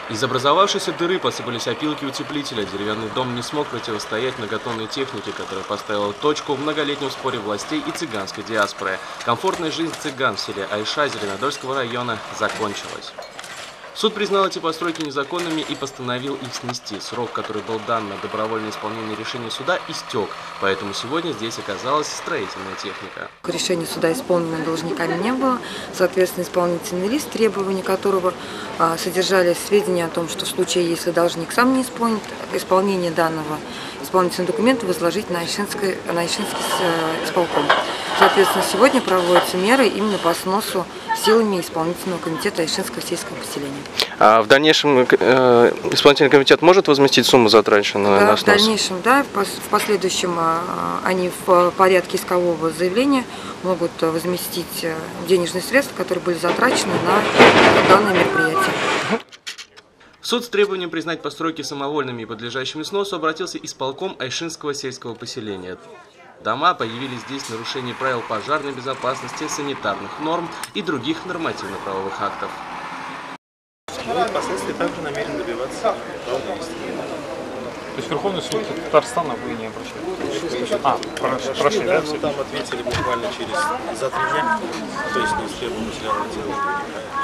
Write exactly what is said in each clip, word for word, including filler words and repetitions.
Из образовавшейся дыры посыпались опилки утеплителя. Деревянный дом не смог противостоять многотонной технике, которая поставила точку в многолетнем споре властей и цыганской диаспоры. Комфортная жизнь цыган в селе Айша Зеленодольского района закончилась. Суд признал эти постройки незаконными и постановил их снести. Срок, который был дан на добровольное исполнение решения суда, истек, поэтому сегодня здесь оказалась строительная техника. Решение суда исполнено должниками не было. Соответственно, исполнительный лист, требования которого а, содержали сведения о том, что в случае, если должник сам не исполнит, исполнение данного исполнительного документа возложить на Айшинский, на Айшинский исполком. Соответственно, сегодня проводятся меры именно по сносу силами исполнительного комитета Айшинского сельского поселения. А в дальнейшем э, исполнительный комитет может возместить сумму, затраченную да, на снос? В дальнейшем, да, в последующем они в порядке искового заявления могут возместить денежные средства, которые были затрачены на данное мероприятие. Суд с требованием признать постройки самовольными и подлежащими сносу обратился исполком Айшинского сельского поселения. Дома появились здесь в нарушении правил пожарной безопасности, санитарных норм и других нормативно-правовых актов. Мы впоследствии также намерены добиваться правды истины. То есть Верховный суд Татарстана вы не обращаетесь? А, прошли, прошли, да? да? Ну, там ответили буквально через за три дня, то есть не требуем материального дела.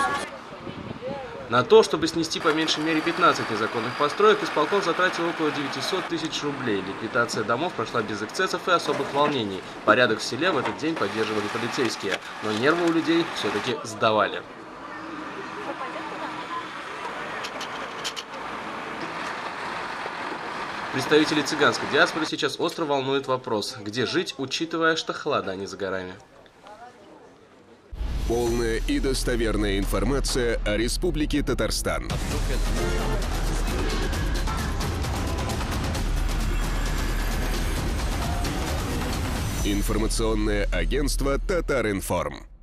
На то, чтобы снести по меньшей мере пятнадцать незаконных построек, исполком затратил около девятисот тысяч рублей. Ликвидация домов прошла без эксцессов и особых волнений. Порядок в селе в этот день поддерживали полицейские, но нервы у людей все-таки сдавали. Представители цыганской диаспоры сейчас остро волнует вопрос, где жить, учитывая, что холода не за горами. Полная и достоверная информация о Республике Татарстан. Информационное агентство Татаринформ.